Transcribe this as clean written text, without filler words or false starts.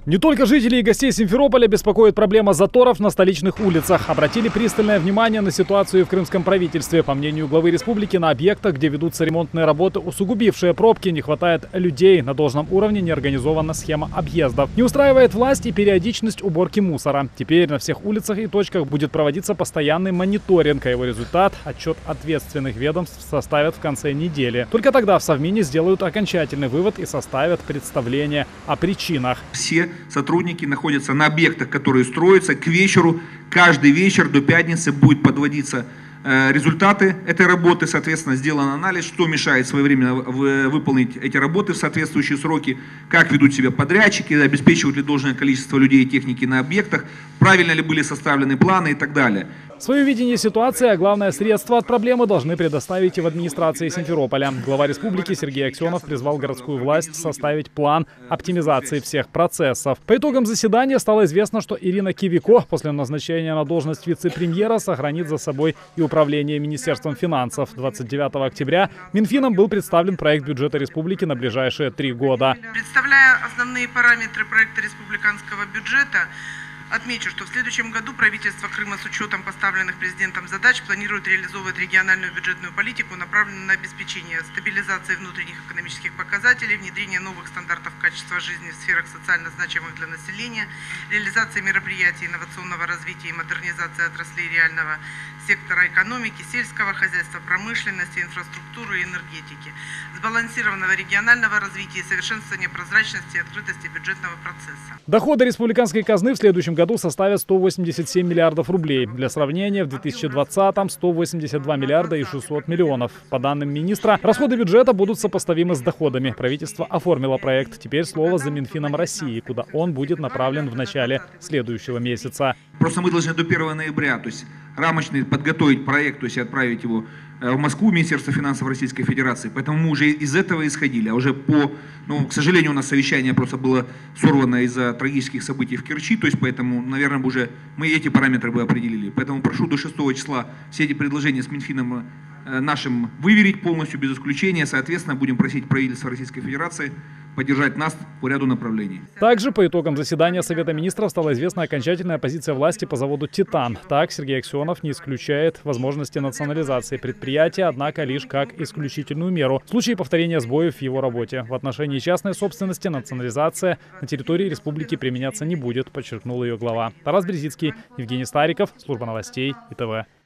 Не только жителей и гостей Симферополя беспокоит проблема заторов на столичных улицах. Обратили пристальное внимание на ситуацию в крымском правительстве. По мнению главы республики, на объектах, где ведутся ремонтные работы, усугубившие пробки, не хватает людей. На должном уровне не организована схема объездов. Не устраивает власть и периодичность уборки мусора. Теперь на всех улицах и точках будет проводиться постоянный мониторинг, а его результат – отчет ответственных ведомств составят в конце недели. Только тогда в Совмине сделают окончательный вывод и составят представление о причинах. Все сотрудники находятся на объектах, которые строятся. К вечеру, каждый вечер до пятницы будет подводиться результаты этой работы. Соответственно, сделан анализ, что мешает своевременно выполнить эти работы в соответствующие сроки, как ведут себя подрядчики, обеспечивают ли должное количество людей и техники на объектах, правильно ли были составлены планы и так далее. Свое видение ситуации, а главное средства от проблемы должны предоставить и в администрации Симферополя. Глава республики Сергей Аксенов призвал городскую власть составить план оптимизации всех процессов. По итогам заседания стало известно, что Ирина Кивико после назначения на должность вице-премьера сохранит за собой и управление Министерством финансов. 29 октября Минфином был представлен проект бюджета республики на ближайшие 3 года. Представляя основные параметры проекта республиканского бюджета, отмечу, что в следующем году правительство Крыма с учетом поставленных президентом задач планирует реализовывать региональную бюджетную политику, направленную на обеспечение стабилизации внутренних экономических показателей, внедрение новых стандартов качества жизни в сферах социально значимых для населения, реализация мероприятий инновационного развития и модернизации отраслей реального сектора экономики, сельского хозяйства, промышленности, инфраструктуры и энергетики, сбалансированного регионального развития и совершенствования прозрачности и открытости бюджетного процесса. Доходы республиканской казны в следующем году составят 187 миллиардов рублей. Для сравнения, в 2020-м 182 миллиарда и 600 миллионов. По данным министра, расходы бюджета будут сопоставимы с доходами. Правительство оформило проект. Теперь слово за Минфином России, куда он будет направлен в начале следующего месяца. Просто мы должны до 1 ноября, то есть рамочный подготовить проект, то есть отправить его в Москву, Министерство финансов Российской Федерации. Поэтому мы уже из этого исходили. А уже к сожалению, у нас совещание просто было сорвано из-за трагических событий в Керчи. То есть поэтому, наверное, уже мы эти параметры бы определили. Поэтому прошу до 6 числа все эти предложения с Минфином нашим выверить полностью, без исключения. Соответственно, будем просить правительство Российской Федерации поддержать нас по ряду направлений. Также по итогам заседания Совета министров стала известна окончательная позиция власти по заводу «Титан». Так, Сергей Аксенов не исключает возможности национализации предприятия, однако лишь как исключительную меру в случае повторения сбоев в его работе. В отношении частной собственности национализация на территории республики применяться не будет, подчеркнул ее глава. Тарас Березицкий, Евгений Стариков, служба новостей ИТВ.